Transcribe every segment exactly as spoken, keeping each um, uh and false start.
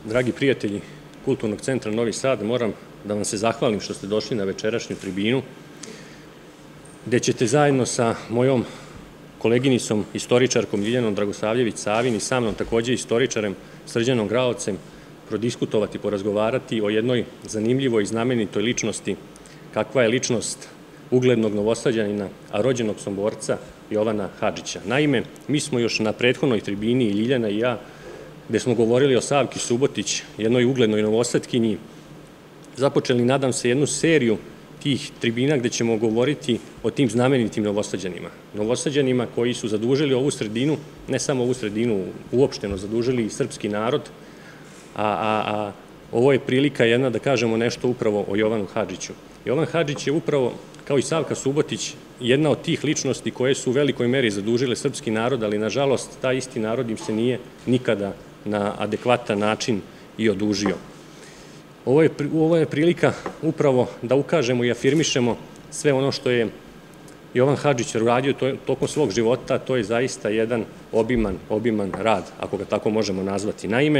Dragi prijatelji Kulturnog centra Novi Sad, moram da vam se zahvalim što ste došli na večerašnju tribinu, gde ćete zajedno sa mojom koleginicom, istoričarkom Ljiljanom Dragosavljević-Savin i sa mnom takođe istoričarem Srđanom Graocem prodiskutovati, porazgovarati o jednoj zanimljivoj i znamenitoj ličnosti, kakva je ličnost uglednog Novosađanina, a rođenog Somborca Jovana Hadžića. Naime, mi smo još na prethodnoj tribini, i Ljiljana i ja, gde smo govorili o Savki Subotić, jednoj uglednoj Novosatkinji, započeli, nadam se, jednu seriju tih tribina gde ćemo govoriti o tim znamenitim Novosađanima. Novosađanima koji su zadužili ovu sredinu, ne samo ovu sredinu, uopšteno zadužili i srpski narod, a, a, a ovo je prilika jedna da kažemo nešto upravo o Jovanu Hadžiću. Jovan Hadžić je upravo, kao i Savka Subotić, jedna od tih ličnosti koje su u velikoj meri zadužile srpski narod, ali nažalost taj isti narod im se nije nikada na adekvatan način i odužio. Ovo je, ovo je prilika upravo da ukažemo i afirmišemo sve ono što je Jovan Hadžić uradio tokom svog života. To je zaista jedan obiman, obiman rad, ako ga tako možemo nazvati. Naime,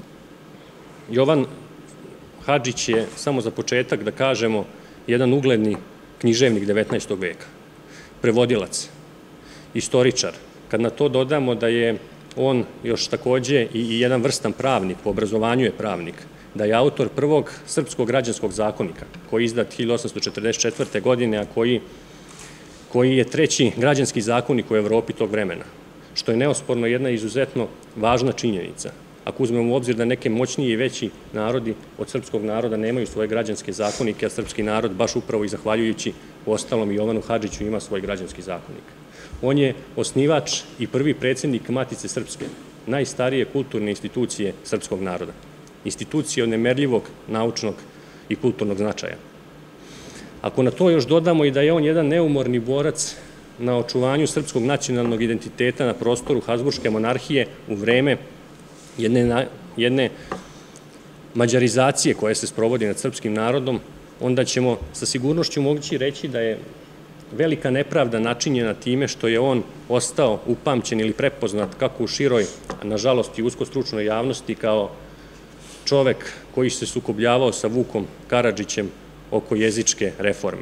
Jovan Hadžić je, samo za početak da kažemo, jedan ugledni književnik devetnaestog veka, prevodilac, istoričar. Kad na to dodamo da je on još takođe i jedan vrstan pravnik, po obrazovanju je pravnik, da je autor prvog srpskog građanskog zakonika, koji je izdat hiljadu osamsto četrdeset četvrte. godine, a koji, koji je treći građanski zakonik u Evropi tog vremena, što je neosporno jedna izuzetno važna činjenica. Ako uzmemo u obzir da neke moćniji i veći narodi od srpskog naroda nemaju svoje građanske zakonike, a srpski narod, baš upravo i zahvaljujući ostalom i Jovanu Hadžiću, ima svoj građanski zakonik. On je osnivač i prvi predsjednik Matice Srpske, najstarije kulturne institucije srpskog naroda. Institucije od nemerljivog naučnog i kulturnog značaja. Ako na to još dodamo i da je on jedan neumorni borac na očuvanju srpskog nacionalnog identiteta na prostoru Habsburške monarhije u vreme jedne, jedne mađarizacije koja se sprovodi nad srpskim narodom, onda ćemo sa sigurnošću moći reći da je velika nepravda načinjena time što je on ostao upamćen ili prepoznat kako u široj, a nažalost i usko stručnoj javnosti, kao čovek koji se sukobljavao sa Vukom Karadžićem oko jezičke reforme.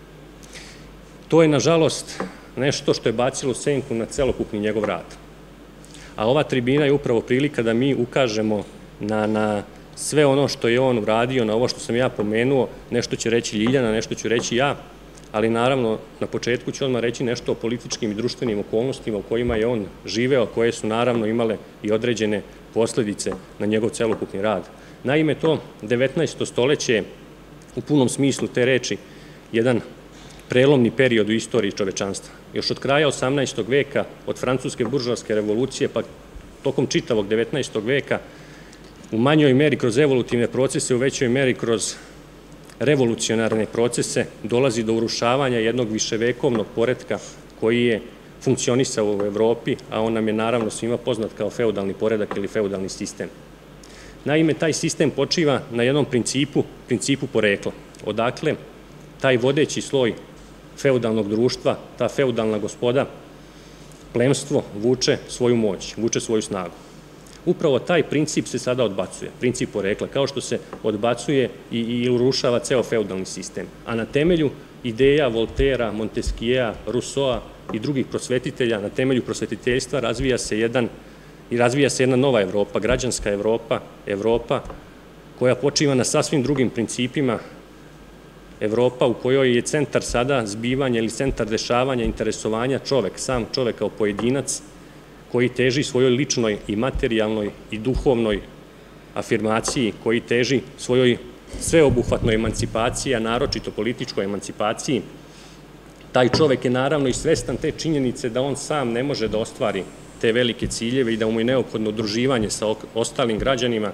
To je, nažalost, nešto što je bacilo senku na celokupni njegov rad. A ova tribina je upravo prilika da mi ukažemo na, na sve ono što je on uradio, na ovo što sam ja pomenuo. Nešto će reći Ljiljana, nešto ću reći ja, ali naravno na početku ću odmah reći nešto o političkim i društvenim okolnostima u kojima je on živeo, koje su naravno imale i određene posledice na njegov celokupni rad. Naime, to devetnaesto stoleće je u punom smislu te reči jedan prelomni period u istoriji čovečanstva. Još od kraja osamnaestog veka, od francuske buržoaske revolucije, pa tokom čitavog devetnaestog veka, u manjoj meri kroz evolutivne procese, u većoj meri kroz revolucionarne procese, dolazi do urušavanja jednog viševekovnog poretka koji je funkcionisao u Evropi, a on nam je naravno svima poznat kao feudalni poredak ili feudalni sistem. Naime, taj sistem počiva na jednom principu, principu porekla. Odakle taj vodeći sloj feudalnog društva, ta feudalna gospoda, plemstvo vuče svoju moć, vuče svoju snagu. Upravo taj princip se sada odbacuje, princip porekla, kao što se odbacuje i, i urušava ceo feudalni sistem. A na temelju ideja Voltera, Montesquiea, Rousseaua i drugih prosvetitelja, na temelju prosvetiteljstva razvija se jedan i razvija se jedna nova Evropa, građanska Evropa, Evropa koja počiva na sasvim drugim principima, Evropa u kojoj je centar sada zbivanja ili centar dešavanja, interesovanja čovek, sam čovek kao pojedinac koji teži svojoj ličnoj i materijalnoj i duhovnoj afirmaciji, koji teži svojoj sveobuhvatnoj emancipaciji, a naročito političkoj emancipaciji. Taj čovek je naravno i svestan te činjenice da on sam ne može da ostvari te velike ciljeve i da mu je neophodno udruživanje sa ostalim građanima,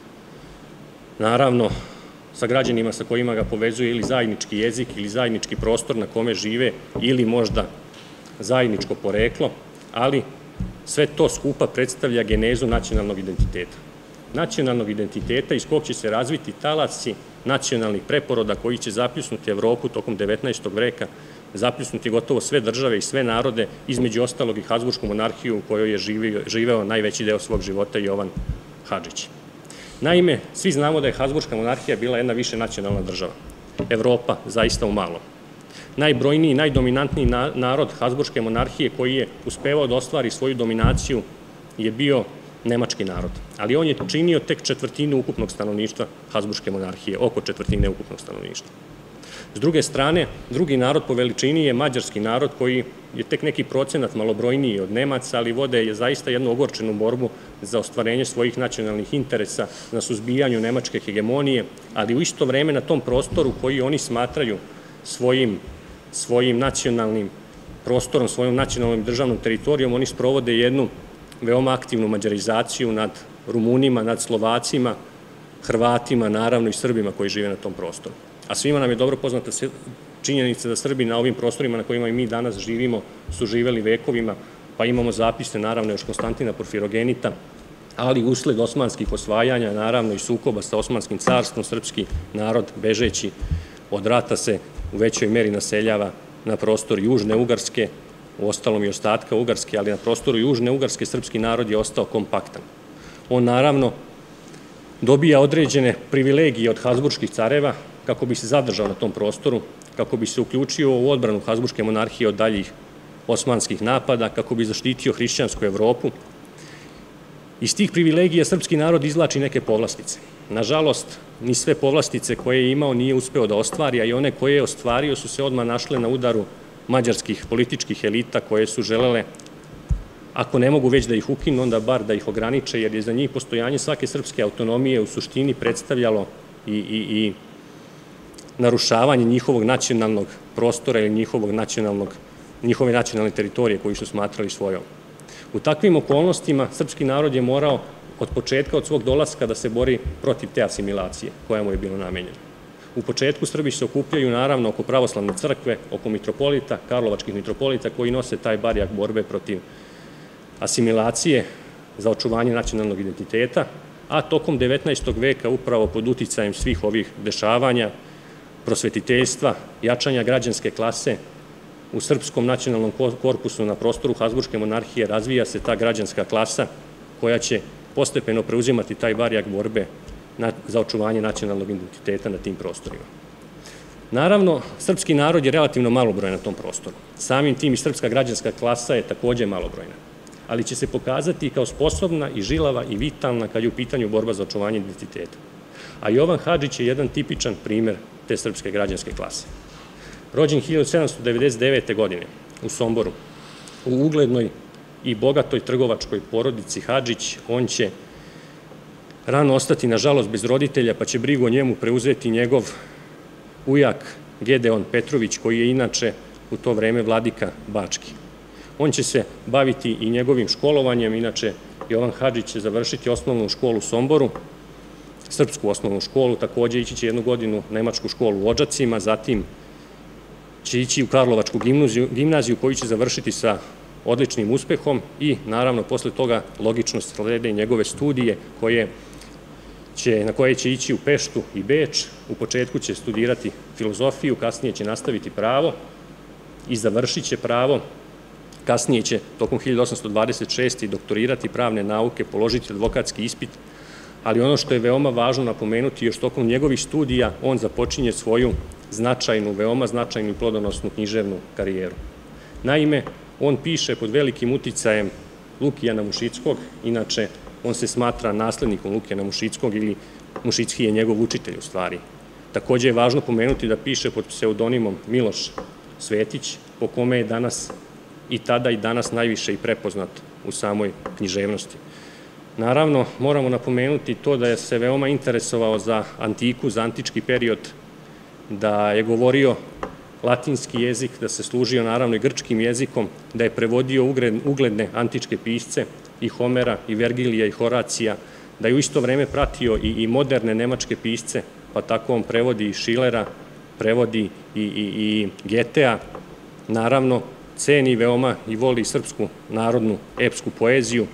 naravno sa građanima sa kojima ga povezuje ili zajednički jezik ili zajednički prostor na kome žive ili možda zajedničko poreklo, ali sve to skupa predstavlja genezu nacionalnog identiteta. Nacionalnog identiteta iz kog će se razviti talasci nacionalnih preporoda koji će zapljusnuti Evropu tokom devetnaestog veka, zapljusnuti gotovo sve države i sve narode, između ostalog i Habsburšku monarhiju u kojoj je živeo najveći deo svog života Jovan Hadžić. Naime, svi znamo da je Habsburška monarhija bila jedna višenacionalna država. Evropa zaista u malom. Najbrojniji i najdominantniji narod Habsburške monarhije koji je uspevao da ostvari svoju dominaciju je bio nemački narod. Ali on je činio tek četvrtinu ukupnog stanovništva Habsburške monarhije, oko četvrtine ukupnog stanovništva. S druge strane, drugi narod po veličini je mađarski narod koji je tek neki procenat malobrojniji od Nemaca, ali vode je zaista jednu ogorčenu borbu za ostvarenje svojih nacionalnih interesa, na suzbijanju nemačke hegemonije, ali u isto vreme na tom prostoru koji oni smatraju svojim, svojim nacionalnim prostorom, svojom nacionalnom državnom teritorijom, oni sprovode jednu veoma aktivnu mađarizaciju nad Rumunima, nad Slovacima, Hrvatima, naravno i Srbima koji žive na tom prostoru. A svima nam je dobro poznata činjenica da Srbi na ovim prostorima na kojima i mi danas živimo su živeli vekovima, pa imamo zapise naravno još Konstantina Porfirogenita, ali usled osmanskih osvajanja, naravno i sukoba sa Osmanskim carstvom, srpski narod bežeći od rata se u većoj meri naseljava na prostor Južne Ugarske, u ostalom i ostatka Ugarske, ali na prostoru Južne Ugarske srpski narod je ostao kompaktan. On naravno dobija određene privilegije od Habsburških careva kako bi se zadržao na tom prostoru, kako bi se uključio u odbranu Habsburške monarhije od daljih osmanskih napada, kako bi zaštitio hrišćansku Evropu. Iz tih privilegija srpski narod izvlači neke povlastice. Nažalost, ni sve povlastice koje je imao nije uspeo da ostvari, a i one koje je ostvario su se odmah našle na udaru mađarskih političkih elita koje su želele, ako ne mogu već da ih ukinu, onda bar da ih ograniče, jer je za njih postojanje svake srpske autonomije u suštini predstavljalo i, i, i narušavanje njihovog nacionalnog prostora ili njihovog nacionalnog, njihove nacionalne teritorije koju su smatrali svojom. U takvim okolnostima srpski narod je morao od početka, od svog dolaska da se bori protiv te asimilacije koja mu je bila namenjena. U početku Srbi se okupljaju naravno oko pravoslavne crkve, oko mitropolita, karlovačkih mitropolita koji nose taj barjak borbe protiv asimilacije za očuvanje nacionalnog identiteta, a tokom devetnaestog veka upravo pod uticajem svih ovih dešavanja, prosvetiteljstva, jačanja građanske klase, u srpskom nacionalnom korpusu na prostoru Habsburške monarhije razvija se ta građanska klasa koja će postepeno preuzimati taj barjak borbe za očuvanje nacionalnog identiteta na tim prostorima. Naravno, srpski narod je relativno malobrojan na tom prostoru. Samim tim i srpska građanska klasa je takođe malobrojna, ali će se pokazati kao sposobna i žilava i vitalna kad je u pitanju borba za očuvanje identiteta. A Jovan Hadžić je jedan tipičan primer te srpske građanske klase. Rođen hiljadu sedamsto devedeset devete. godine u Somboru, u uglednoj i bogatoj trgovačkoj porodici Hadžić, on će rano ostati, nažalost, bez roditelja, pa će brigu o njemu preuzeti njegov ujak Gedeon Petrović, koji je inače u to vreme vladika Bački. On će se baviti i njegovim školovanjem, inače Jovan Hadžić će završiti osnovnu školu u Somboru, srpsku osnovnu školu, takođe ići će jednu godinu nemačku školu u Odžacima, zatim će ići u Karlovačku gimnaziju koju će završiti sa odličnim uspehom i naravno posle toga logično slede njegove studije koje će, na koje će ići u Peštu i Beč. U početku će studirati filozofiju, kasnije će nastaviti pravo i završit će pravo. Kasnije će tokom hiljadu osamsto dvadeset šeste. doktorirati pravne nauke, položiti advokatski ispit, ali ono što je veoma važno napomenuti, još tokom njegovih studija on započinje svoju značajnu, veoma značajnu i plodonosnu književnu karijeru. Naime, on piše pod velikim uticajem Lukijana Mušickog, inače on se smatra naslednikom Lukijana Mušickog ili Mušicki je njegov učitelj u stvari. Takođe je važno pomenuti da piše pod pseudonimom Miloš Svetić, po kome je danas i tada i danas najviše i prepoznat u samoj književnosti. Naravno, moramo napomenuti to da je se veoma interesovao za antiku, za antički period, da je govorio latinski jezik, da se služio naravno i grčkim jezikom, da je prevodio ugledne antičke pisce i Homera, i Vergilija, i Horacija, da je u isto vreme pratio i moderne nemačke pisce, pa tako on prevodi i Schillera, prevodi i Getea, naravno ceni veoma i voli srpsku narodnu epsku poeziju.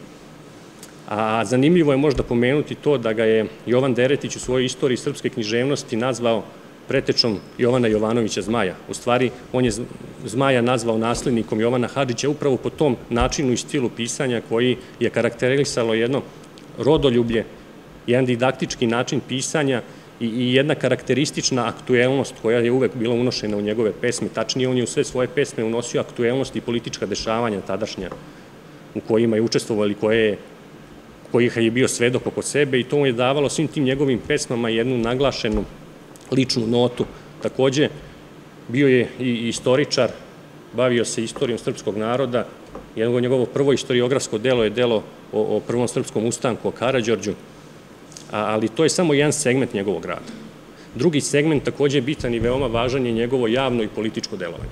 A zanimljivo je možda pomenuti to da ga je Jovan Deretić u svojoj istoriji srpske književnosti nazvao pretečom Jovana Jovanovića Zmaja. U stvari, on je Zmaja nazvao naslednikom Jovana Hadžića upravo po tom načinu i stilu pisanja koji je karakterisalo jedno rodoljublje jedan didaktički način pisanja i jedna karakteristična aktuelnost koja je uvek bila unošena u njegove pesme. Tačnije, on je u sve svoje pesme unosio aktuelnost i politička dešavanja tadašnja u kojima je učestvovao ili kojih je bio svedok oko sebe i to mu je davalo svim tim njegovim pesmama jednu naglašenu ličnu notu. Takođe, bio je i istoričar, bavio se istorijom srpskog naroda. Njegovo prvo istoriografsko delo je delo o prvom srpskom ustanku, o Karađorđu, ali to je samo jedan segment njegovog rada. Drugi segment, takođe bitan i veoma važan, je njegovo javno i političko delovanje.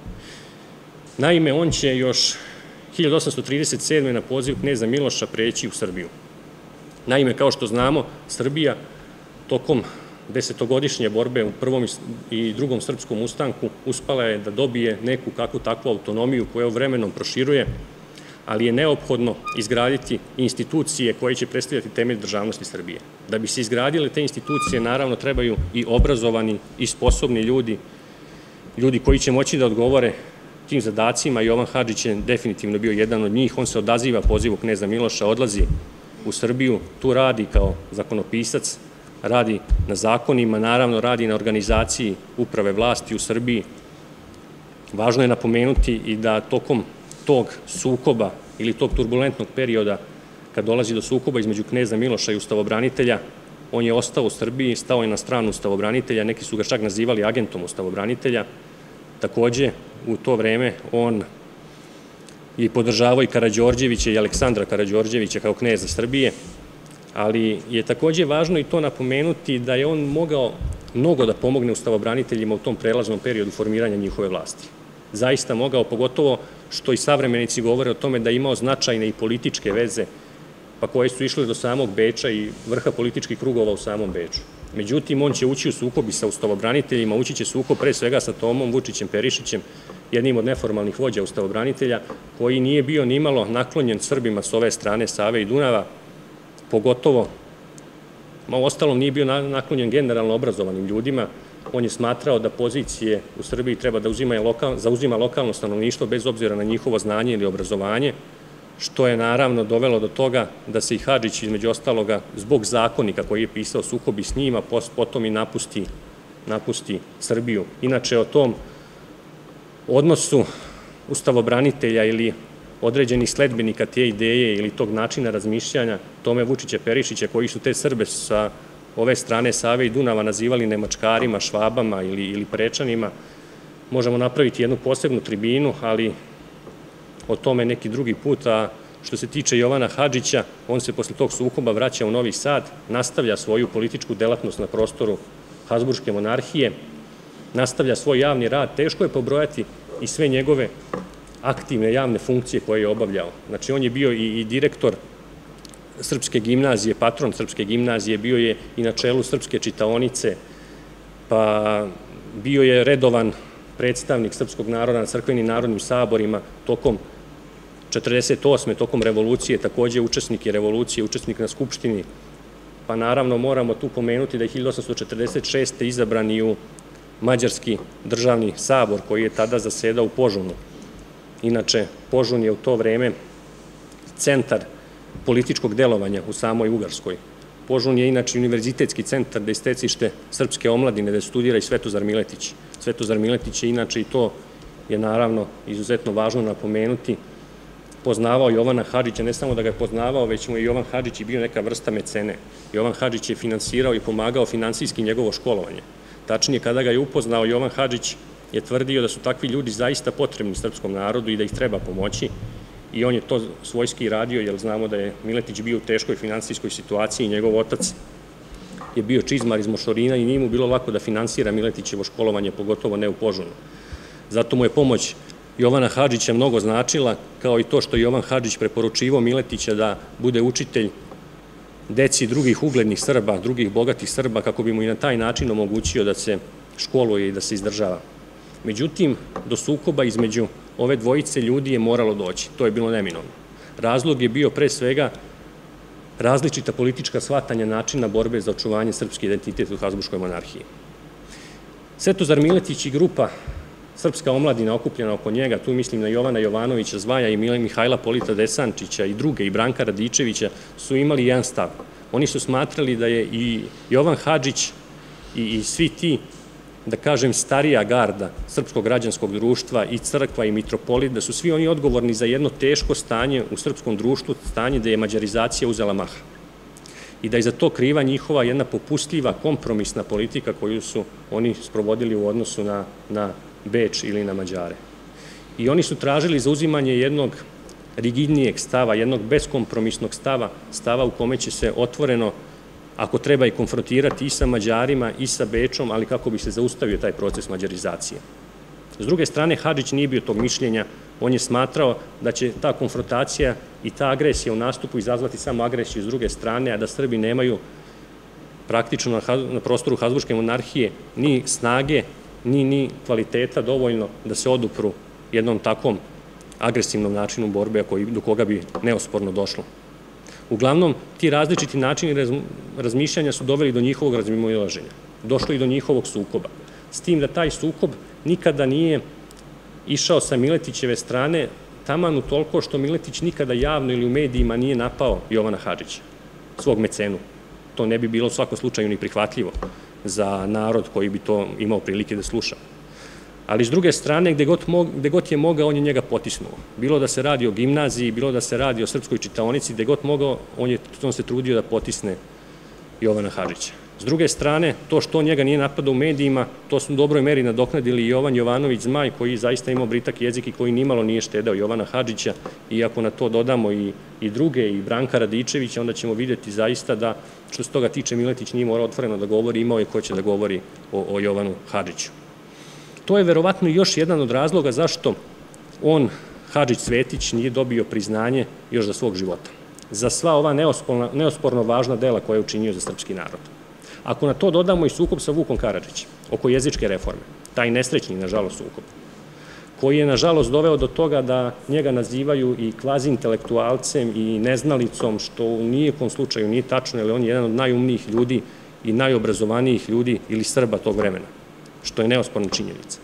Naime, on će još hiljadu osamsto trideset sedme na poziv kneza Miloša preći u Srbiju. Naime, kao što znamo, Srbija tokom desetogodišnje borbe u prvom i drugom srpskom ustanku uspela je da dobije neku kakvu takvu autonomiju koja vremenom proširuje, ali je neophodno izgraditi institucije koje će predstavljati temelj državnosti Srbije. Da bi se izgradile te institucije, naravno, trebaju i obrazovani i sposobni ljudi, ljudi koji će moći da odgovore tim zadacima. Jovan Hadžić je definitivno bio jedan od njih. On se odaziva pozivu kneza Miloša, odlazi u Srbiju, tu radi kao zakonopisac, radi na zakonima, naravno radi na organizaciji uprave vlasti u Srbiji. Važno je napomenuti i da tokom tog sukoba ili tog turbulentnog perioda, kad dolazi do sukoba između kneza Miloša i ustavobranitelja, on je ostao u Srbiji, stao je na stranu ustavobranitelja, neki su ga čak nazivali agentom ustavobranitelja. Takođe, u to vreme on je podržavao i Karađorđevića i Aleksandra Karađorđevića kao kneza Srbije, ali je takođe važno i to napomenuti da je on mogao mnogo da pomogne ustavobraniteljima u tom prelaznom periodu formiranja njihove vlasti. Zaista mogao, pogotovo što i savremenici govore o tome da je imao značajne i političke veze, pa koje su išle do samog Beča i vrha političkih krugova u samom Beču. Međutim, on će ući u sukob i sa ustavobraniteljima, ući će sukob pre svega sa Tomom Vučićem Perišićem, jednim od neformalnih vođa ustavobranitelja, koji nije bio nimalo naklonjen Srbima s ove strane Save i Dunava, pogotovo, u ostalom nije bio naklonjen generalno obrazovanim ljudima. On je smatrao da pozicije u Srbiji treba da zauzima lokalno stanovništvo bez obzira na njihovo znanje ili obrazovanje, što je naravno dovelo do toga da se i Hadžić, između ostaloga, zbog zakonika koji je pisao, sukobi s njima, potom i napusti Srbiju. Inače, o tom odnosu ustavobranitelja ili određenih sledbenika te ideje ili tog načina razmišljanja Tome Vučića Perišića, koji su te Srbe sa ove strane Save i Dunava nazivali Nemačkarima, Švabama ili Prečanima, možemo napraviti jednu posebnu tribinu, ali o tome neki drugi put. A što se tiče Jovana Hadžića, on se posle tog sukoba vraća u Novi Sad, nastavlja svoju političku delatnost na prostoru Habsburške monarhije, nastavlja svoj javni rad. Teško je pobrojati i sve njegove aktivne javne funkcije koje je obavljao. Znači, on je bio i direktor Srpske gimnazije, patron Srpske gimnazije, bio je i na čelu Srpske čitaonice, pa bio je redovan predstavnik srpskog naroda na crkvenim narodnim saborima tokom četrdeset osme tokom revolucije, takođe učesnik je revolucije, učesnik na Skupštini, pa naravno moramo tu pomenuti da je hiljadu osamsto četrdeset šeste izabran i u Mađarski državni sabor koji je tada zasedao u Požunu. Inače, Požun je u to vreme centar političkog delovanja u samoj Ugarskoj. Požun je inače univerzitetski centar da je stecište srpske omladine, da studira i Svetozar Miletić. Svetozar Miletić je inače, i to je naravno izuzetno važno napomenuti, poznavao Jovana Hadžića, ne samo da ga je poznavao, već mu je Jovan Hadžić i bio neka vrsta mecene. Jovan Hadžić je finansirao i pomagao finansijski njegovo školovanje. Tačnije, kada ga je upoznao, Jovan Hadžić je tvrdio da su takvi ljudi zaista potrebni srpskom narodu i da ih treba pomoći. I on je to svojski radio, jer znamo da je Miletić bio u teškoj finansijskoj situaciji i njegov otac je bio čizmar iz Mošorina i nije mu bilo lako da finansira Miletićevo školovanje, pogotovo ne u Požunu. Zato mu je pomoć Jovana Hadžića mnogo značila, kao i to što je Jovan Hadžić preporučivao Miletića da bude učitelj deci drugih uglednih Srba, drugih bogatih Srba, kako bi mu i na taj način omogućio da se školuje i da se izdržava. Međutim, do sukoba između ove dvojice ljudi je moralo doći. To je bilo neminovno. Razlog je bio pre svega različita politička shvatanja načina borbe za očuvanje srpske identiteta u Habsburškoj monarhiji. Svetozar Miletić i grupa srpska omladina okupljena oko njega, tu mislim na Jovana Jovanovića Zvaja i Mihajla Polita Desančića i druge, i Branka Radičevića, su imali jedan stav. Oni su smatrali da je i Jovan Hadžić i svi ti, da kažem, starija garda srpskog građanskog društva i crkva i mitropolit, da su svi oni odgovorni za jedno teško stanje u srpskom društvu, stanje da je mađarizacija uzela maha. I da je za to kriva njihova jedna popustljiva, kompromisna politika koju su oni sprovodili u odnosu na Beč ili na Mađare. I oni su tražili zauzimanje jednog rigidnijeg stava, jednog beskompromisnog stava, stava u kome će se otvoreno, ako treba, i konfrontirati i sa Mađarima i sa Bečom, ali kako bi se zaustavio taj proces mađarizacije. S druge strane, Hadžić nije bio tog mišljenja, on je smatrao da će ta konfrontacija i ta agresija u nastupu izazvati samo agresiju s druge strane, a da Srbi nemaju praktično na prostoru Habsburške monarhije ni snage, ni kvaliteta dovoljno da se odupru jednom takvom agresivnom načinu borbe do koga bi neosporno došlo. Uglavnom, ti različiti načini razmišljanja su doveli do njihovog razmimoilaženja. Došlo i do njihovog sukoba. S tim da taj sukob nikada nije išao sa Miletićeve strane, taman utoliko što Miletić nikada javno ili u medijima nije napao Jovana Hadžića, svog mecenu. To ne bi bilo u svakom slučaju ni prihvatljivo za narod koji bi to imao prilike da sluša. Ali s druge strane, gde god je mogao, on je njega potisnuo. Bilo da se radi o gimnaziji, bilo da se radi o srpskoj čitaonici, gde god mogao, on se trudio da potisne Jovana Hadžića. S druge strane, to što on njega nije napadao u medijima, to su u dobroj meri nadoknadili i Jovan Jovanović Zmaj, koji zaista imao britak jezik i koji nimalo nije štedeo Jovana Hadžića, i ako na to dodamo i druge, i Branka Radičevića, onda ćemo vidjeti zaista da, što se toga tiče, Miletić nije morao otvoreno da govori, imao je ko će da govori o Jovanu Hadžiću. To je verovatno još jedan od razloga zašto on, Hadžić Cvetić, nije dobio priznanje još za svog života. Za sva ova neosporno važna dela koje je učinio za srpski narod. Ako na to dodamo i sukob sa Vukom Karadžićem oko jezičke reforme, taj nesrećni, nažalost, sukob, koji je, nažalost, doveo do toga da njega nazivaju i kvazi-intelektualcem i neznalicom, što u nijekom slučaju nije tačno, jer on je jedan od najumnijih ljudi i najobrazovanijih ljudi ili Srba tog vremena, što je neosporna činjenica.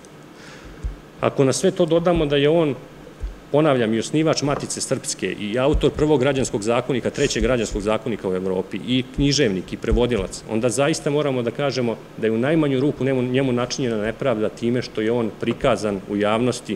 Ako na sve to dodamo da je on, ponavljam, i osnivač Matice Srpske i autor prvog građanskog zakonika, trećeg građanskog zakonika u Evropi, i književnik i prevodilac, onda zaista moramo da kažemo da je u najmanju ruku njemu načinjena nepravda time što je on prikazan u javnosti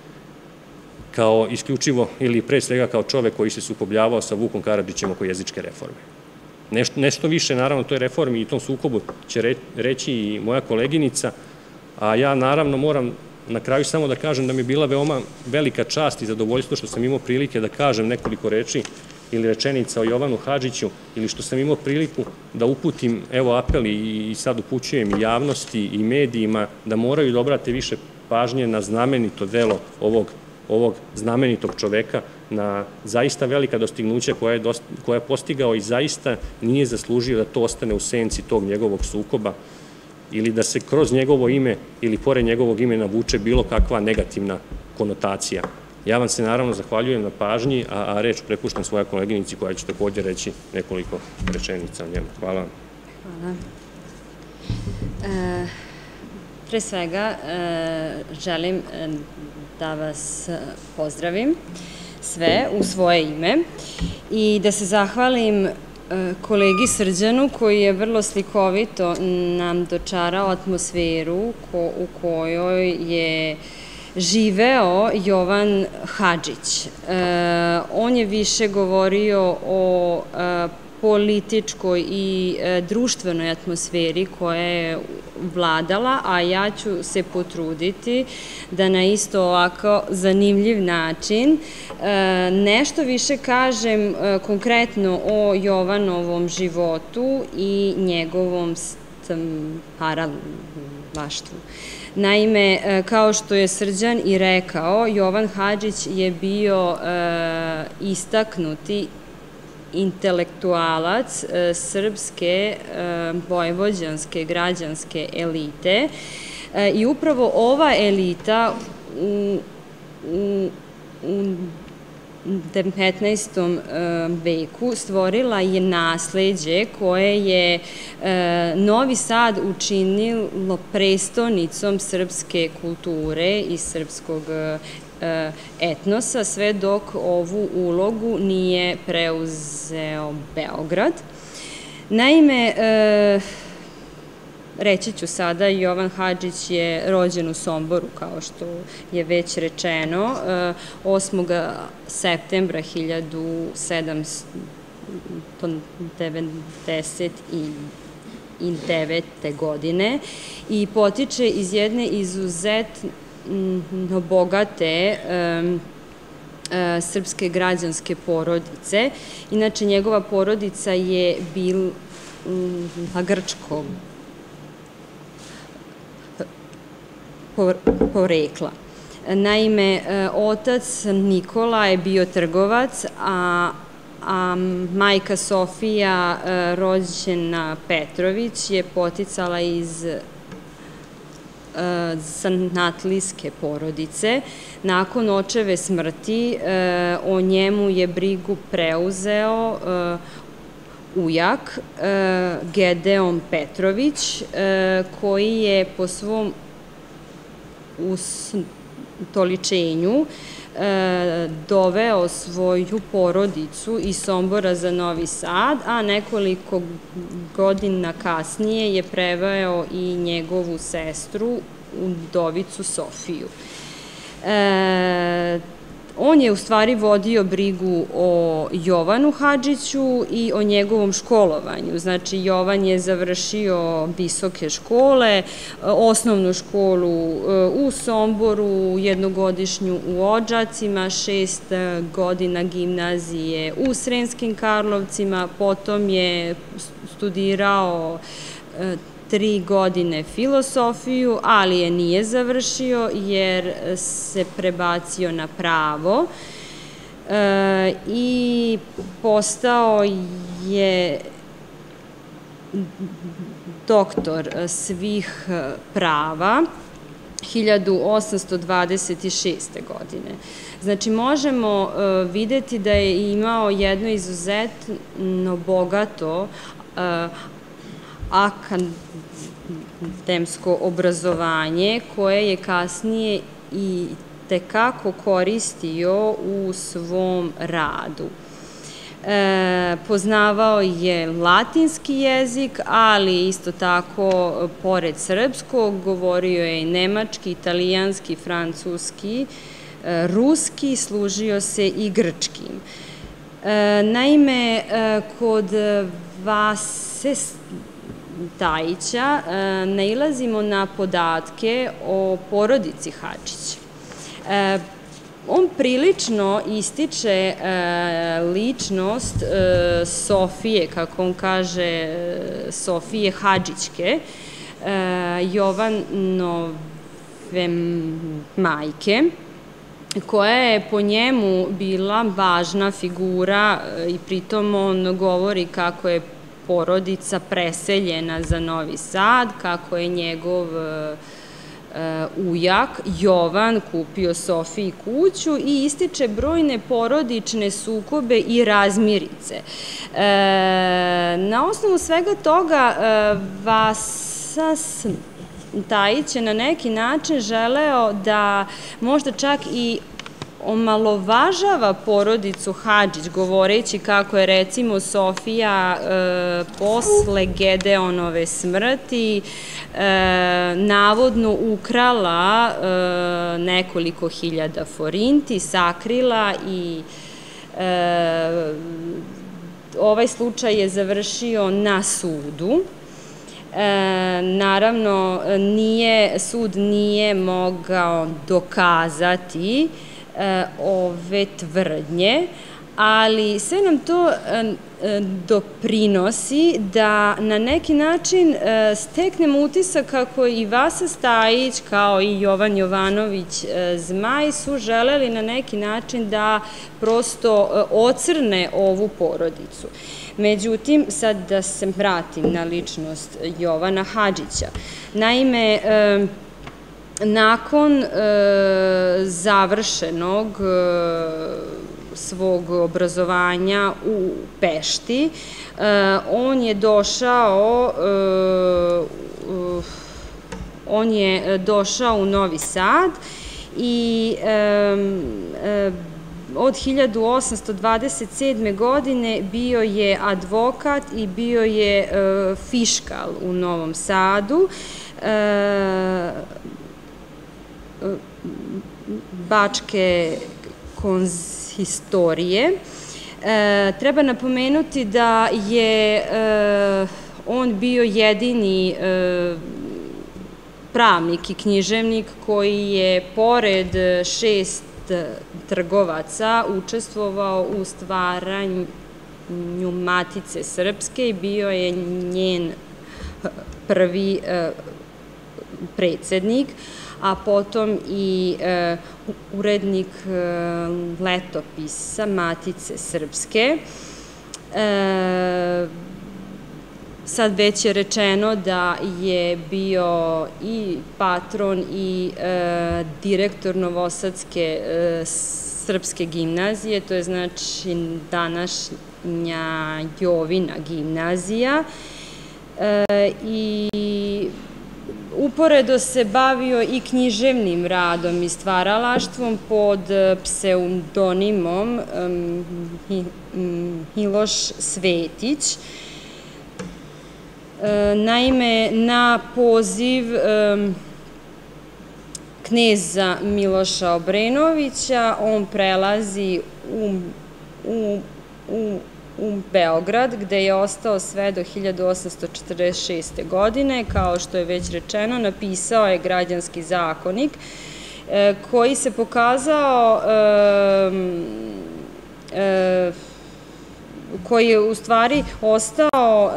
kao isključivo ili pre svega kao čovek koji se sukobljavao sa Vukom Karadžićem oko jezičke reforme. Nešto više, naravno, toj reformi i tom sukobu će reći i moja koleginica, a ja, naravno, moram na kraju samo da kažem da mi je bila veoma velika čast i zadovoljstvo što sam imao prilike da kažem nekoliko reči ili rečenica o Jovanu Hadžiću, ili što sam imao priliku da uputim, evo, apel i sad upućujem i javnosti i medijima da moraju da obrate više pažnje na znamenito delo ovog znamenitog čoveka, na zaista velika dostignuća koja je postigao i zaista nije zaslužio da to ostane u senci tog njegovog sukoba ili da se kroz njegovo ime ili pored njegovog imena vuče bilo kakva negativna konotacija. Ja vam se naravno zahvaljujem na pažnji, a reč prepuštam svoja koleginici koja će također reći nekoliko rečenica o njemu. Hvala vam. Hvala. Pre svega želim da vas pozdravim sve u svoje ime i da se zahvalim kolegi Srđanu koji je vrlo slikovito nam dočarao atmosferu u kojoj je živeo Jovan Hadžić. On je više govorio o političkoj i društvenoj atmosferi koja je vladala, a ja ću se potruditi da na isto ovako zanimljiv način nešto više kažem konkretno o Jovanovom životu i njegovom stvaralaštvu. Naime, kao što je Srđan i rekao, Jovan Hadžić je bio istaknuti intelektualac srpske vojvođanske građanske elite i upravo ova elita u petnaestom veku stvorila je nasleđe koje je Novi Sad učinilo prestonicom srpske kulture i srpskog etnosa, sve dok ovu ulogu nije preuzeo Beograd. Naime, reći ću sada, Jovan Hadžić je rođen u Somboru, kao što je već rečeno, osmog septembra hiljadu sedamsto devedeset devete. godine i potiče iz jedne izuzetno bogate srpske građanske porodice. Inače, njegova porodica je bila grčkog porekla. Naime, otac Nikola je bio trgovac, a a majka Sofija, rođena Petrović, je poticala iz zanatlijske porodice. Nakon očeve smrti o njemu je brigu preuzeo ujak Gedeon Petrović, koji je po svom ustoličenju doveo svoju porodicu iz Sombora za Novi Sad, a nekoliko godina kasnije je preveo i njegovu sestru, udovicu Sofiju. On je u stvari vodio brigu o Jovanu Hadžiću i o njegovom školovanju. Znači, Jovan je završio visoke škole, osnovnu školu u Somboru, jednogodišnju u Odžacima, šest godina gimnazije u Sremskim Karlovcima, potom je studirao tri godine filosofiju, ali je nije završio jer se prebacio na pravo i postao je doktor svih prava hiljadu osamsto dvadeset šeste. godine. Znači, možemo videti da je imao jedno izuzetno bogato akademsko obrazovanje koje je kasnije i tekako koristio u svom radu. Poznavao je latinski jezik, ali isto tako, pored srpskog, govorio je i nemački, italijanski, francuski, ruski, služio se i grčkim. Naime, kod Vase Stajića nailazimo na podatke o porodici Hadžić. On prilično ističe ličnost Sofije, kako on kaže, Sofije Hadžićke, Jovanove majke, koja je po njemu bila važna figura i pritom on govori kako je porodica preseljena za Novi Sad, kako je njegov ujak Jovan kupio Sofiji kuću i ističe brojne porodične sukobe i razmirice. Na osnovu svega toga Vasa Stajić je na neki način želeo da možda čak i omalovažava porodicu Hadžić, govoreći kako je, recimo, Sofija posle Gedeonove smrti navodno ukrala nekoliko hiljada forinti, sakrila i ovaj slučaj je završio na sudu. Naravno, sud nije mogao dokazati ove tvrdnje, ali sve nam to doprinosi da na neki način steknemo utisak kako i Vasa Stajić, kao i Jovan Jovanović Zmaj, su želeli na neki način da prosto ocrne ovu porodicu. Međutim, sad da se vratim na ličnost Jovana Hadžića. Naime, nakon završenog svog obrazovanja u Pešti, on je došao on je došao u Novi Sad i od hiljadu osamsto dvadeset sedme. godine bio je advokat i bio je fiškal u Novom Sadu. Bačke konzistorije. Treba napomenuti da je on bio jedini pravnik i književnik koji je pored šest trgovaca učestvovao u stvaranju Matice Srpske i bio je njen prvi predsednik, a potom i urednik letopisa Matice Srpske. Sad već je rečeno da je bio i patron i direktor Novosadske srpske gimnazije, to je znači današnja Jovina gimnazija, i uporedo se bavio i književnim radom i stvaralaštvom pod pseudonimom Miloš Svetić. Naime, na poziv kneza Miloša Obrenovića on prelazi u Beograd, gde je ostao sve do hiljadu osamsto četrdeset šeste. godine. Kao što je već rečeno, napisao je Građanski zakonik, koji se pokazao, koji je u stvari ostao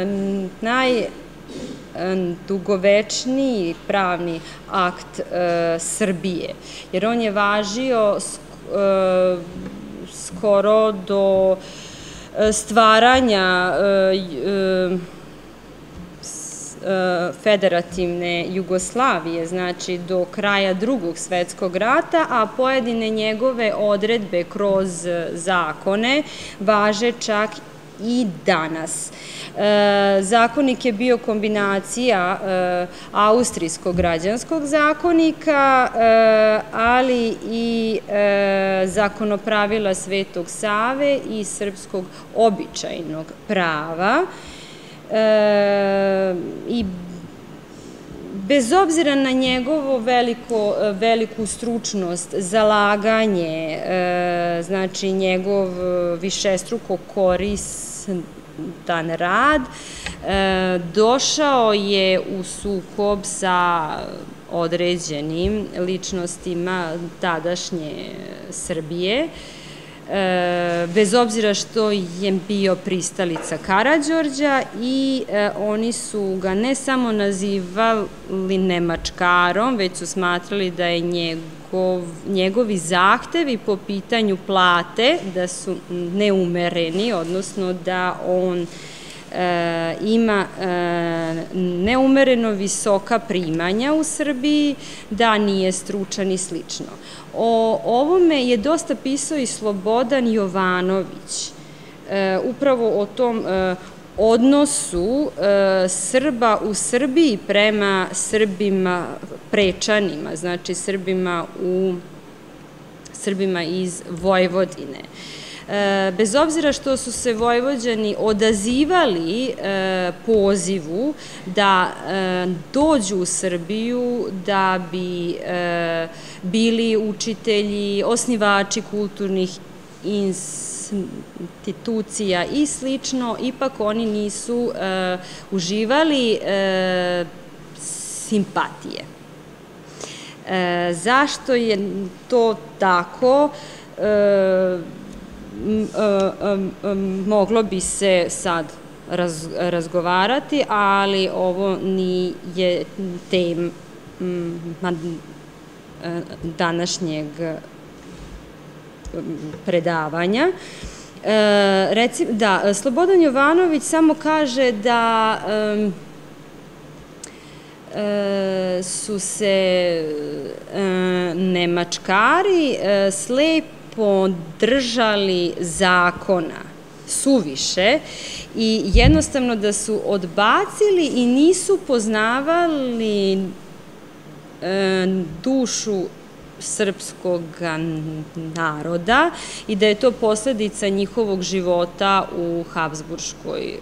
najdugovečniji pravni akt Srbije, jer on je važio skoro do stvaranja federativne Jugoslavije, znači do kraja Drugog svetskog rata, a pojedine njegove odredbe kroz zakone važe čak i danas. Zakonik je bio kombinacija austrijskog građanskog zakonika, ali i zakonopravila Svetog Save i srpskog običajnog prava. I bez obzira na njegovu veliku stručnost, zalaganje, znači njegov višestruko koristan rad, došao je u sukob sa određenim ličnostima tadašnje Srbije, bez obzira što je bio pristalica Karađorđa, i oni su ga ne samo nazivali nemačkarom, već su smatrali da je njegovi zahtevi po pitanju plate da su neumereni, odnosno da on ima neumereno visoka primanja u Srbiji, da nije stručan i slično. O ovome je dosta pisao i Slobodan Jovanović, upravo o tom odnosu Srba u Srbiji prema Srbima prečanima, znači Srbima iz Vojvodine. Bez obzira što su se Vojvođani odazivali pozivu da dođu u Srbiju, da bi bili učitelji, osnivači kulturnih institucija i slično, ipak oni nisu uživali simpatije. Zašto je to tako? Moglo bi se sad razgovarati, ali ovo nije tema današnjeg predavanja. Da, Slobodan Jovanović samo kaže da su se nemačkari slepo držali zakona suviše i jednostavno da su odbacili i nisu poznavali dušu srpskog naroda i da je to posledica njihovog života u Habsburškoj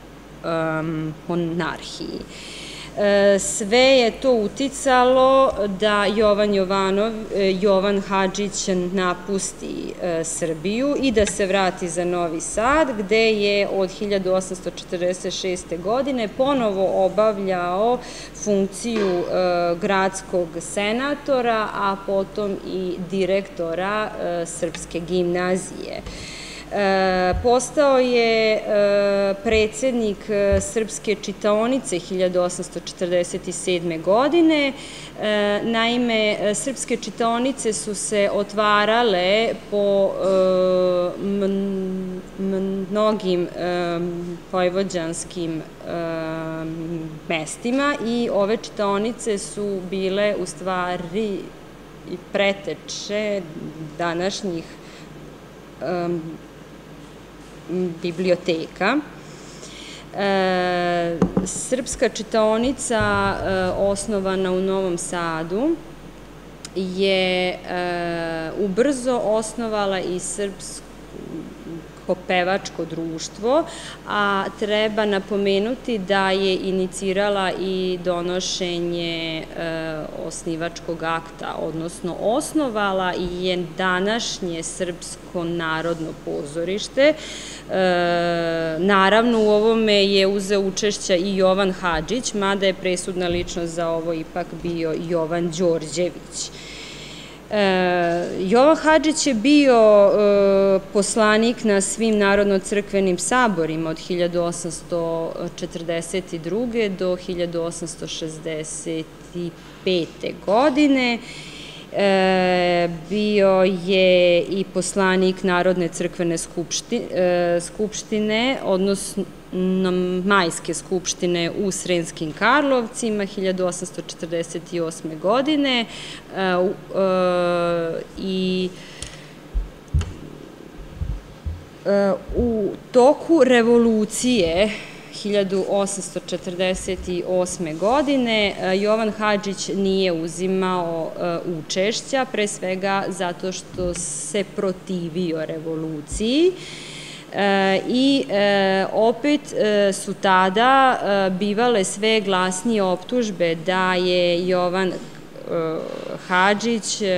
monarhiji. Sve je to uticalo da Jovan Jovanov, Jovan Hadžić napusti Srbiju i da se vrati za Novi Sad, gde je od hiljadu osamsto četrdeset šeste. godine ponovo obavljao funkciju gradskog senatora, a potom i direktora Srpske gimnazije. Postao je predsednik Srpske čitaonice hiljadu osamsto četrdeset sedme. godine. Naime, Srpske čitaonice su se otvarale po mnogim vojvođanskim mestima i ove čitaonice su bile u stvari preteče današnjih biblioteka. Srpska čitaonica osnovana u Novom Sadu je ubrzo osnovala i Srpsko pevačko društvo, a treba napomenuti da je inicirala i donošenje osnivačkog akta, odnosno osnovala je današnje Srpsko narodno pozorište. Naravno, u ovome je uzeo učešća i Jovan Hadžić, mada je presudna ličnost za ovo ipak bio Jovan Đorđević. Jovan Hadžić je bio poslanik na svim narodno-crkvenim saborima od hiljadu osamsto četrdeset druge. do hiljadu osamsto šezdeset pete. godine. Bio je i poslanik Narodne crkvene skupštine, odnosno Majske skupštine u Sremskim Karlovcima hiljadu osamsto četrdeset osme. godine i u toku revolucije hiljadu osamsto četrdeset osme. godine Jovan Hadžić nije uzimao učešća, pre svega zato što se protivio revoluciji. I opet su tada bivale sve glasnije optužbe da je Jovan Hadžić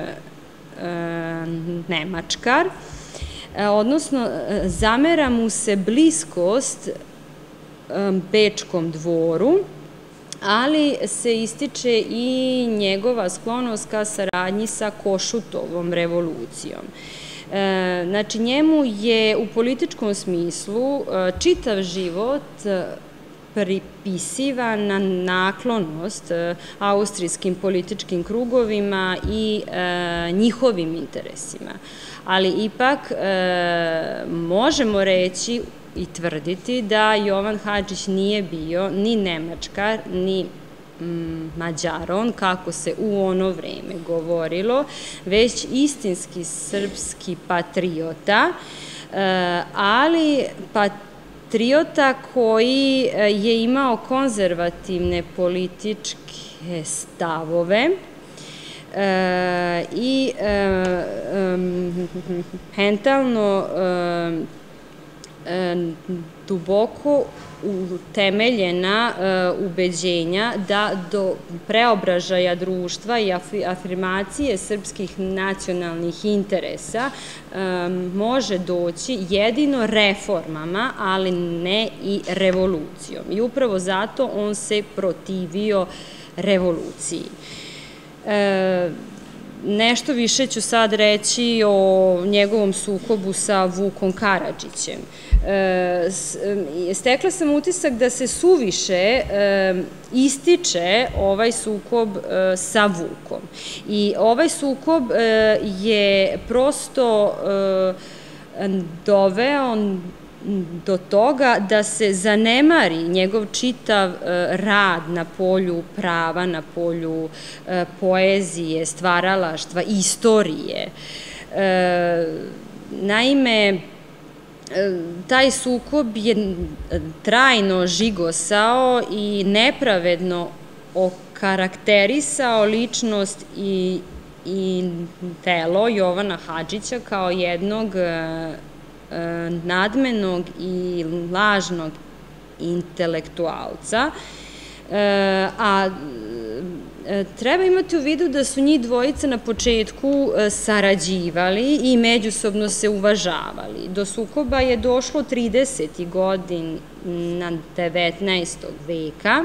nemačkar, odnosno zamera mu se bliskost Bečkom dvoru, ali se ističe i njegova sklonost ka saradnji sa Košutovom revolucijom. Znači, njemu je u političkom smislu čitav život pripisivana naklonost austrijskim političkim krugovima i njihovim interesima. Ali ipak možemo reći i tvrditi da Jovan Hadžić nije bio ni nemačkar, ni Mađaron, kako se u ono vreme govorilo, već istinski srpski patriota, ali patriota koji je imao konzervativne političke stavove i mentalno duboko utemeljena ubeđenja da do preobražaja društva i afirmacije srpskih nacionalnih interesa može doći jedino reformama, ali ne i revolucijom. I upravo zato on se protivio revoluciji. Nešto više ću sad reći o njegovom sukobu sa Vukom Karadžićem. Stekla sam utisak da se suviše ističe ovaj sukob sa Vukom. I ovaj sukob je prosto doveo do toga da se zanemari njegov čitav rad na polju prava, na polju poezije, stvaralaštva, istorije. Naime, taj sukob je trajno žigosao i nepravedno okarakterisao ličnost i i delo Jovana Hadžića kao jednog nadmenog i lažnog intelektualca, a treba imati u vidu da su njih dvojica na početku sarađivali i međusobno se uvažavali. Do sukoba je došlo tridesetih godina devetnaestog veka.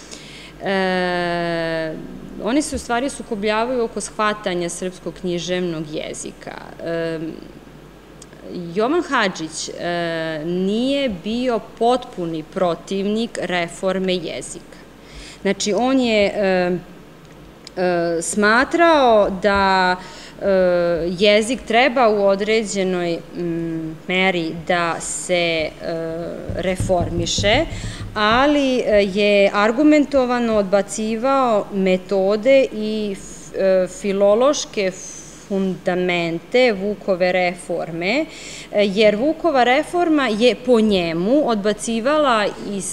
Oni se u stvari sukobljavaju oko shvatanja srpskog književnog jezika. Jovan Hadžić nije bio potpuni protivnik reforme jezika. Znači, on je smatrao da jezik treba u određenoj meri da se reformiše, ali je argumentovano odbacivao metode i filološke fundamente Vukove reforme, jer Vukova reforma je po njemu odbacivala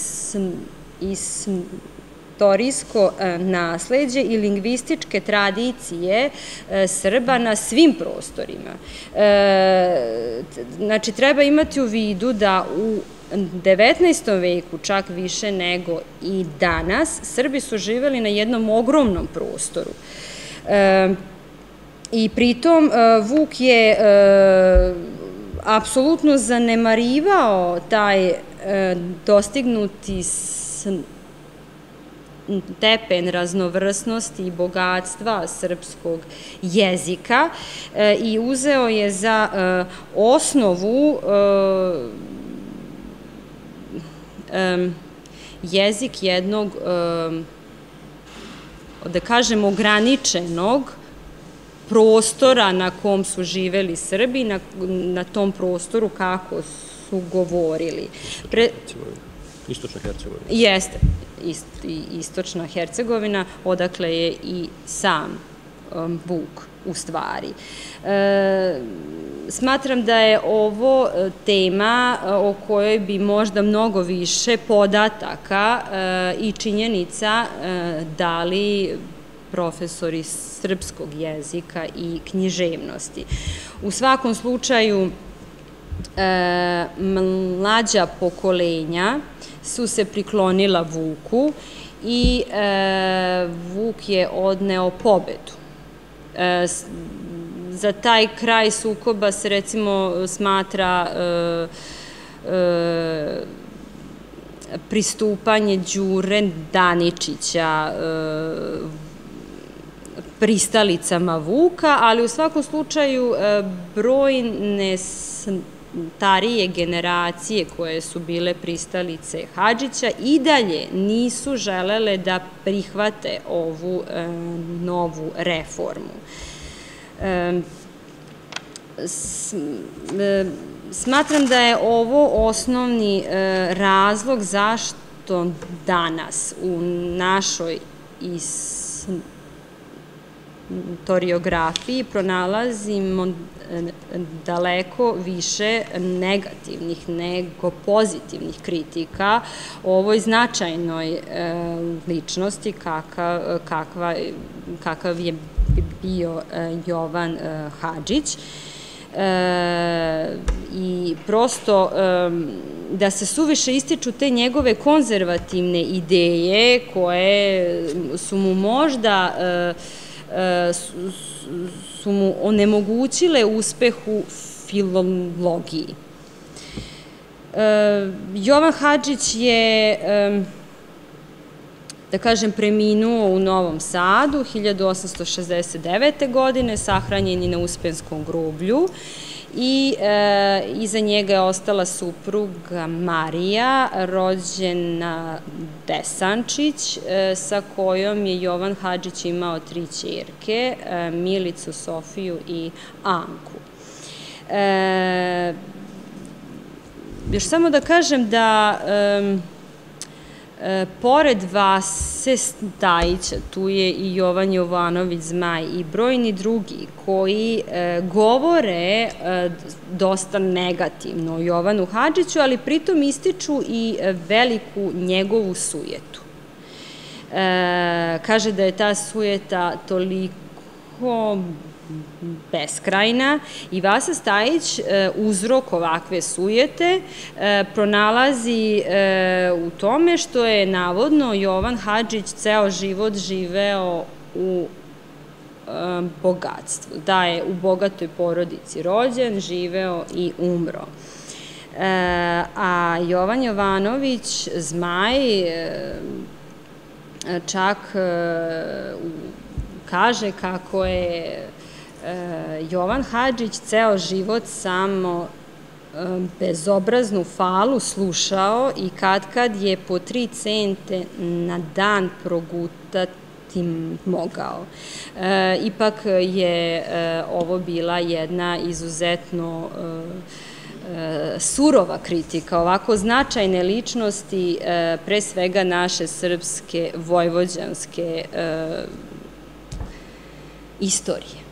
istorijsko nasleđe i lingvističke tradicije Srba na svim prostorima. Znači, treba imati u vidu da u devetnaestom veku, čak više nego i danas, Srbi su živeli na jednom ogromnom prostoru. I pritom Vuk je apsolutno zanemarivao taj dostignuti stepen raznovrsnosti i bogatstva srpskog jezika i uzeo je za osnovu jezik jednog, da kažem, ograničenog prostora na kom su živeli Srbi, na tom prostoru kako su govorili. Istočna Hercegovina. Jeste, Istočna Hercegovina, odakle je i sam Vuk u stvari. Smatram da je ovo tema o kojoj bi možda mnogo više podataka i činjenica dali profesori srpskog jezika i književnosti. U svakom slučaju, mlađa pokolenja su se priklonila Vuku i Vuk je odneo pobedu. Za taj kraj sukoba se recimo smatra pristupanje Đure Daničića pristalicama Vuka, ali u svakom slučaju brojne starije generacije koje su bile pristalice Hadžića i dalje nisu želele da prihvate ovu novu reformu. Smatram da je ovo osnovni razlog zašto danas u našoj istoriografiji pronalazimo daleko više negativnih nego pozitivnih kritika o ovoj značajnoj ličnosti kakav je bio Jovan Hadžić. I prosto da se suviše ističu te njegove konzervativne ideje koje su mu možda su mu onemogućile uspeh u filologiji. Jovan Hadžić je, da kažem, preminuo u Novom Sadu hiljadu osamsto šezdeset devete. godine, sahranjen je na Uspenskom groblju i iza njega je ostala supruga Marija, rođena Desančić, sa kojom je Jovan Hadžić imao tri ćerke, Milicu, Sofiju i Anku. Još samo da kažem da pored Vase Stajića, tu je i Jovan Jovanović Zmaj i brojni drugi koji govore dosta negativno o Jovanu Hadžiću, ali pritom ističu i veliku njegovu sujetu. Kaže da je ta sujeta toliko toliko beskrajna i Vasa Stajić uzrok ovakve sujete pronalazi u tome što je navodno Jovan Hadžić ceo život živeo u bogatstvu, da je u bogatoj porodici rođen, živeo i umro. A Jovan Jovanović, Zmaj, čak kaže kako je Jovan Hadžić ceo život samo bezobraznu falu slušao i kad kad je po tri cente na dan progutati mogao. Ipak je ovo bila jedna izuzetno surova kritika ovako značajne ličnosti, pre svega naše srpske, vojvođanske istorije.